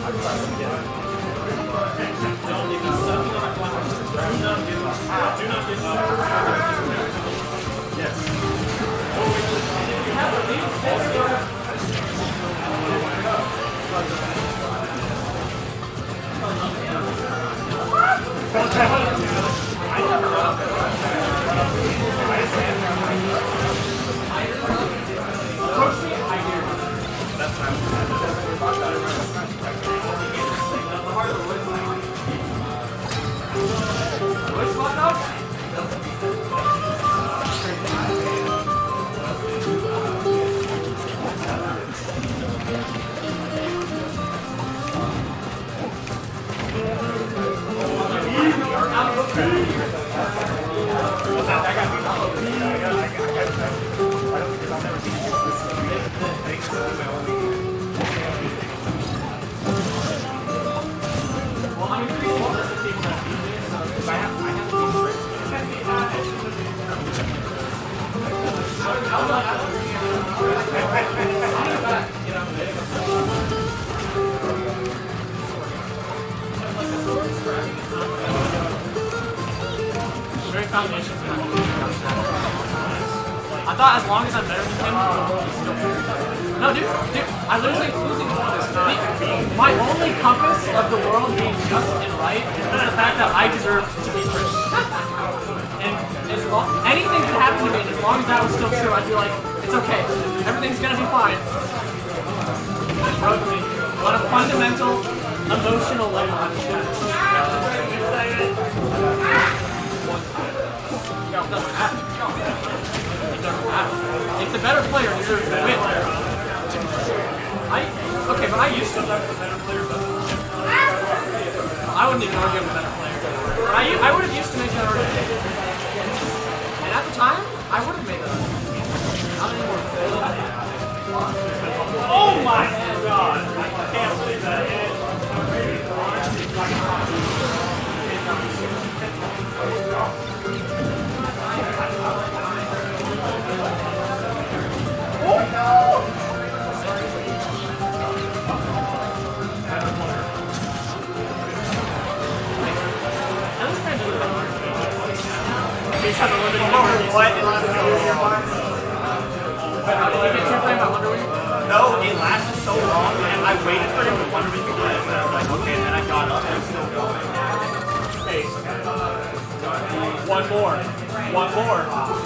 I thought as long as I'm better than him, no, dude, I literally losing my only compass of the world being just and right is the fact that I deserve to be first. And as long, anything could happen to me, and as long as that was still true, I'd be like, it's okay, everything's gonna be fine. Just wrote me on a fundamental, emotional level. It's a better player deserves to win. Okay, but I used to. I wouldn't even argue I'm a better player. But I would have used to make that argument. And at the time, I would have made that argument. Not anymore. Oh my god! I can't believe that. Oh no! He's had a limited number. What? Did you get your frame? I wonder what you... No, it lasted so long, and I waited for him to wonder if he could, and I was like, okay, and then I got up and I'm still going. Hey, one more. One more.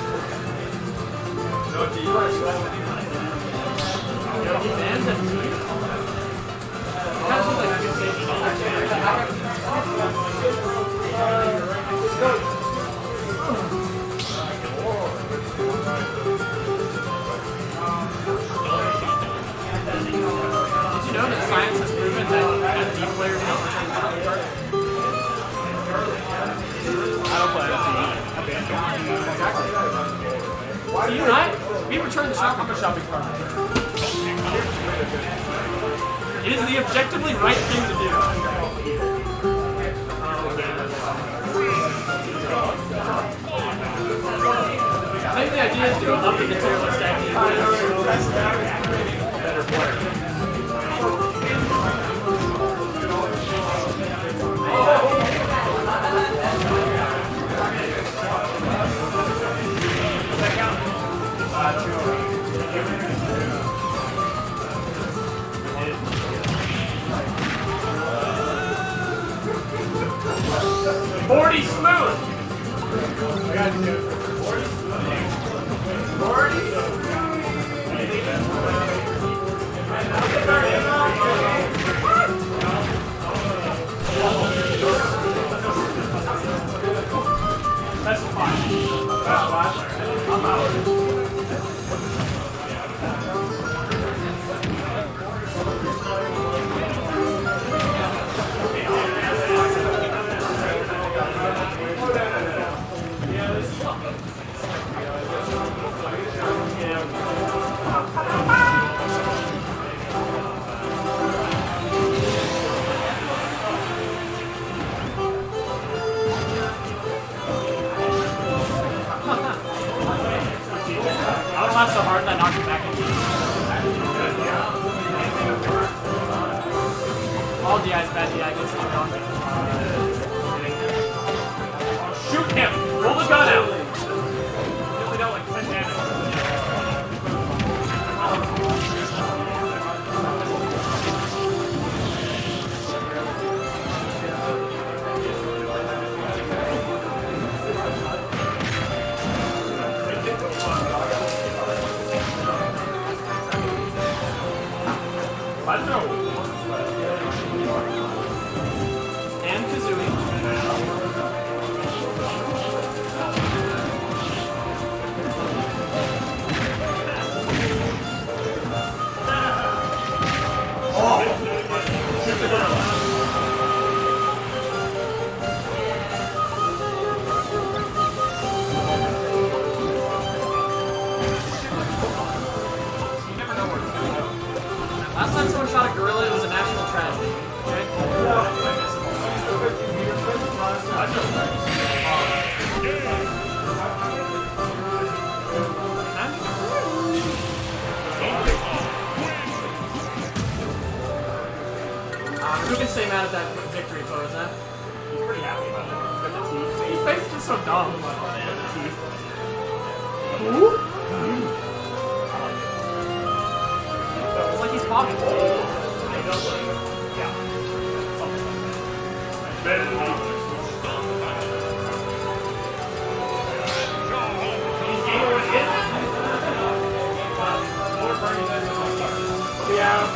Did you know that science has proven that FD players don't return battle cards? I don't play FD. See, you and I, we return the shotgun. I'm a shopping cart. It is the objectively right thing to do. I think the idea is to go up in the tier list and better player. Smooth! I got you. 40 That's fine. I'm out. All DI is bad DI against Hong Kong. Shoot him! Roll the gun out! He only dealt like 10 damage. I don't know. And Kazooie. Last time someone shot a gorilla, it was a national tragedy. Okay? Who can stay mad at that victory pose, huh? He's pretty happy about it. He's got the teeth. His face is just so dumb. Who? It's like he's popping. Yeah. Yeah.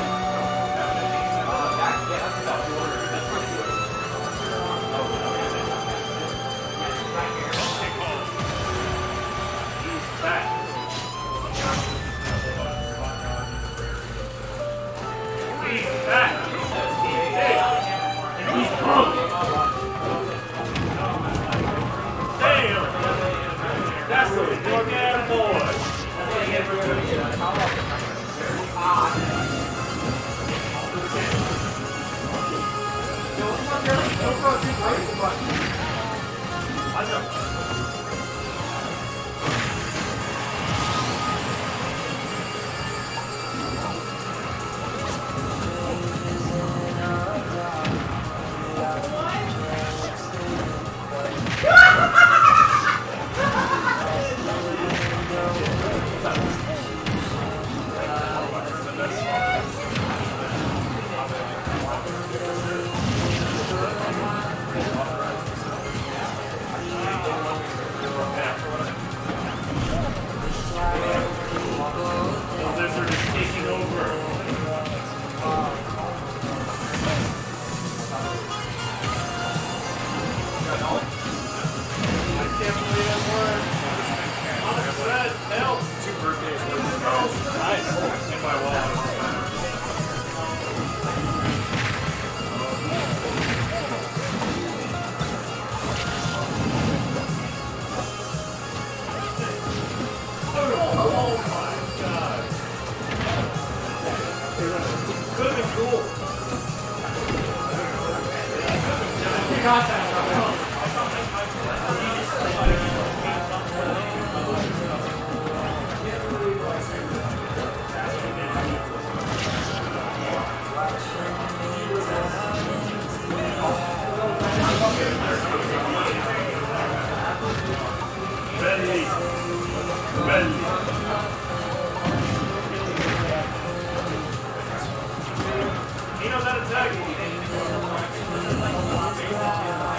He knows how to tag.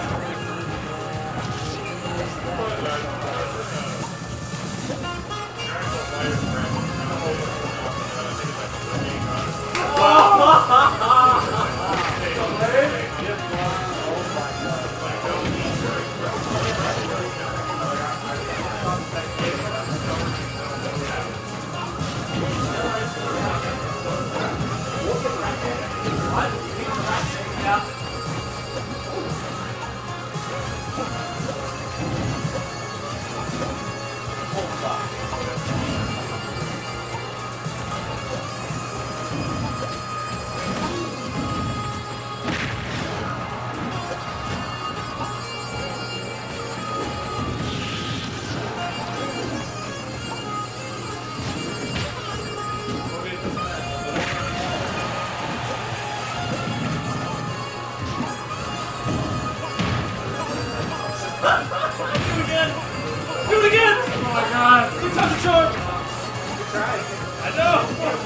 it again! Do it again! Oh my god. Good time to charge! Good try. I know!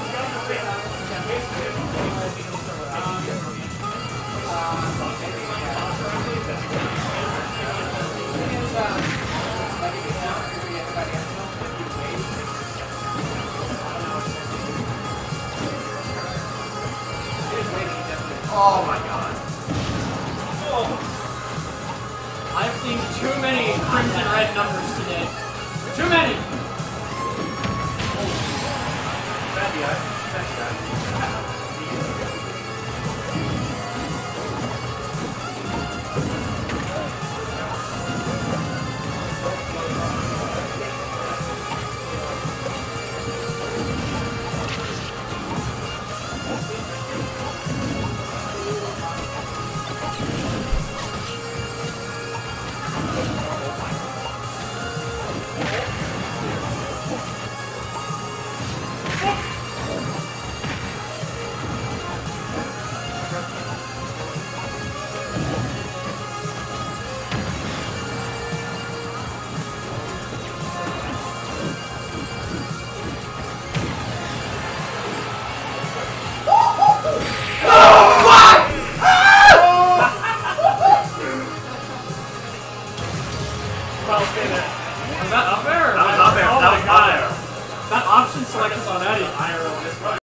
Oh my god. Oh. I've seen too many crimson red numbers today. Too many! Bad guy. Bad guy.